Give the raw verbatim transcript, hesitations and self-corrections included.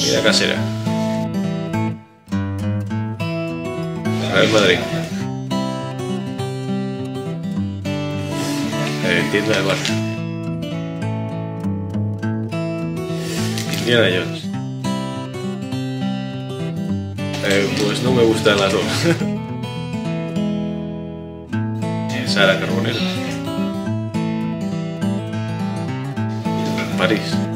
Vida casera. Real Madrid. Eh, tienda de Barça. Indiana Jones. Eh, pues no me gusta la zona. Sara Carbonell. París.